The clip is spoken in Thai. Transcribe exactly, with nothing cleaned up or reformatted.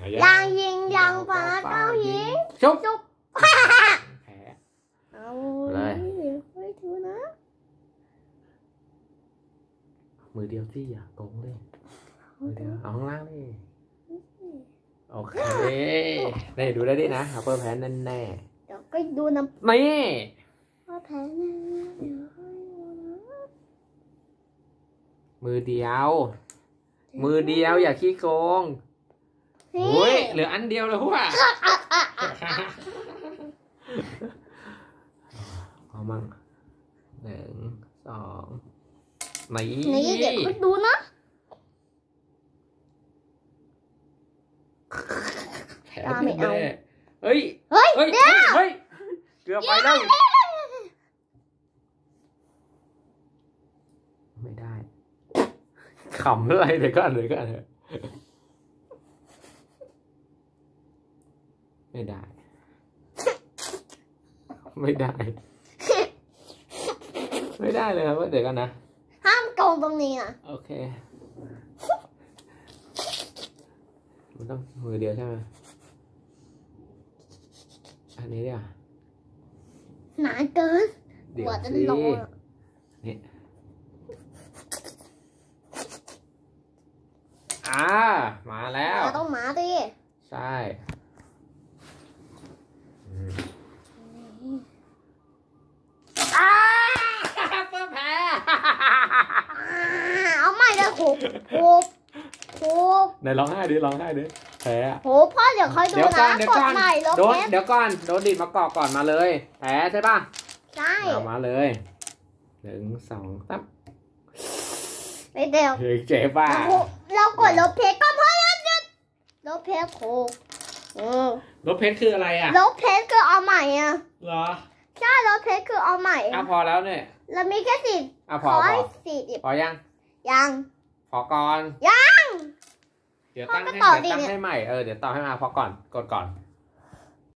ยางยิงยางปลาเก้ายิงชุบจุบแผลเอาเลยไม่ถูนะมือเดียวที่อย่าโกงเลยมือเดียวเอาข้างล่างดิโอเคได้ดูได้ดินะเอาเพิ่มแพ้แน่แน่เดี๋ยวก็ดูน้ำนี่ว่าแพ้แน่มือเดียวมือเดียวอย่าขี้โกงโอ้ยเหลืออันเดียวเลยพวกเอามั่งหนึ่งสองนี่นี่เดี๋ยวก็ดูนะตาไม่เอาเฮ้ยเฮ้ยเดี๋ยวเฮ้ยเกือบไปแล้วไม่ได้ขำอะไรเดี๋ยวก็เดี๋ยวก็เถอะไม่ได้ไม่ได้ไม่ได้เลยครับเดี๋ยวกันนะห้ามโกงตรงนี้อ่ะโอเคมันต้องมือเดียวใช่ไหมอันนี้เนี่ยหนาเกินเดี๋ยวสินี่อ่ามาแล้วต้องมาดิใช่อ้าเพิ่มแพ้เอาใหม่เลยโหโหโหไหนร้องไห้ดิร้องไห้ดิแพ้โหพ่อเดี๋ยวค่อยดูนะกดใหม่ลบโดนเดี๋ยวก่อนโดนดิดมากอกก่อนมาเลยแพ้ใช่ป่ะใช่เอามาเลยหนึ่งสองสามไปเดี๋ยวเจ๊ป่ะเรากดลบเพจก็พอแล้วหยุดลบเพจโหลบเพจคืออะไรอ่ะลบเพจคือเอาใหม่อ่ะเหรอใช่ลบเพจคือเอาใหม่อ่ะพอแล้วเนี่ยเรามีแค่สิบอ่ะพอพอสี่สิบพอยังยังพอก่อนยังเดี๋ยวตั้งให้เดี๋ยวตั้งให้ใหม่เออเดี๋ยวต่อให้มาพอก่อนกดก่อน